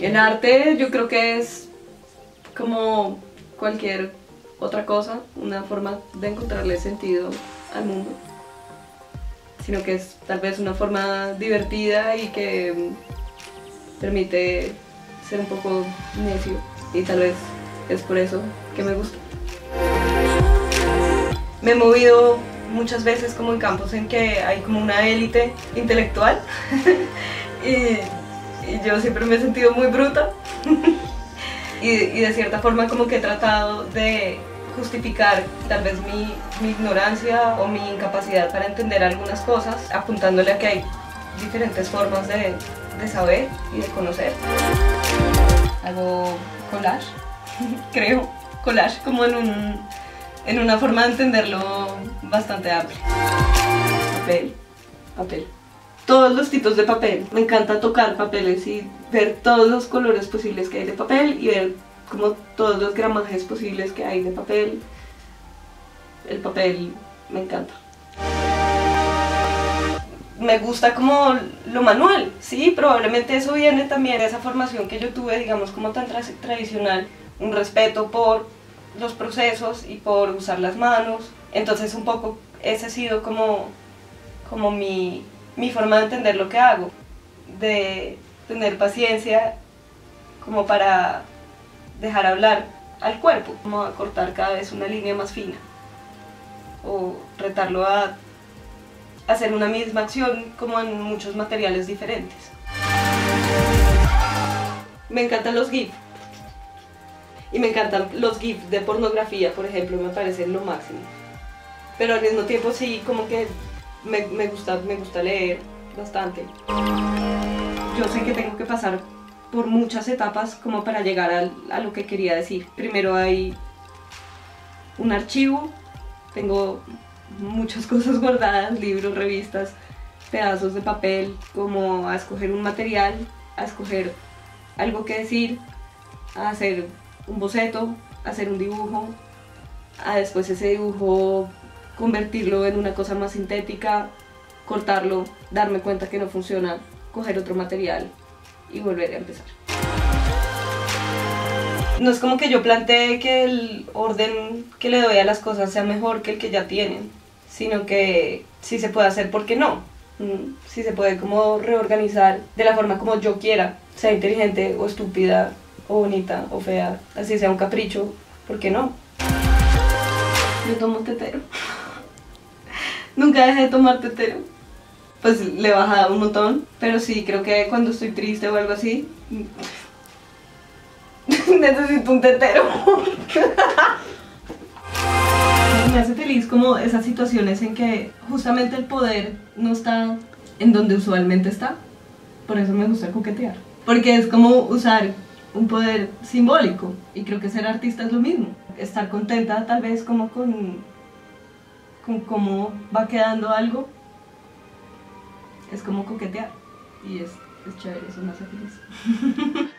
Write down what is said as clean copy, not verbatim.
El arte yo creo que es como cualquier otra cosa, una forma de encontrarle sentido al mundo, sino que es tal vez una forma divertida y que permite ser un poco necio, y tal vez es por eso que me gusta. Me he movido muchas veces como en campos en que hay como una élite intelectual y yo siempre me he sentido muy bruta y de cierta forma como que he tratado de justificar tal vez mi ignorancia o mi incapacidad para entender algunas cosas, apuntándole a que hay diferentes formas de saber y de conocer. Hago collage, creo collage como en una forma de entenderlo bastante amplia. Papel. Todos los tipos de papel. Me encanta tocar papeles y ver todos los colores posibles que hay de papel y ver como todos los gramajes posibles que hay de papel. El papel me encanta. Me gusta como lo manual, sí, probablemente eso viene también de esa formación que yo tuve, digamos, como tan tradicional, un respeto por los procesos y por usar las manos. Entonces un poco esa ha sido como mi forma de entender lo que hago, de tener paciencia como para dejar hablar al cuerpo, como a cortar cada vez una línea más fina o retarlo a hacer una misma acción como en muchos materiales diferentes. Me encantan los GIF y me encantan los GIF de pornografía, por ejemplo, me parecen lo máximo, pero al mismo tiempo sí como que me gusta leer bastante. Yo sé que tengo que pasar por muchas etapas como para llegar a lo que quería decir. Primero hay un archivo, tengo muchas cosas guardadas, libros, revistas, pedazos de papel, como a escoger un material, a escoger algo que decir, a hacer un boceto, a hacer un dibujo, a después ese dibujo convertirlo en una cosa más sintética, cortarlo, darme cuenta que no funciona, coger otro material y volver a empezar. No es como que yo plantee que el orden que le doy a las cosas sea mejor que el que ya tienen, sino que si se puede hacer, ¿por qué no? Si se puede como reorganizar de la forma como yo quiera, sea inteligente o estúpida o bonita o fea, así sea un capricho, ¿por qué no? Yo tomo tetero. Nunca dejé de tomar tetero. Pues le he bajado un montón, pero sí, creo que cuando estoy triste o algo así, necesito un tetero. Me hace feliz como esas situaciones en que justamente el poder no está en donde usualmente está. Por eso me gusta coquetear. Porque es como usar un poder simbólico. Y creo que ser artista es lo mismo. Estar contenta tal vez como con cómo va quedando algo. Es como coquetear. Y es chévere, eso me hace feliz.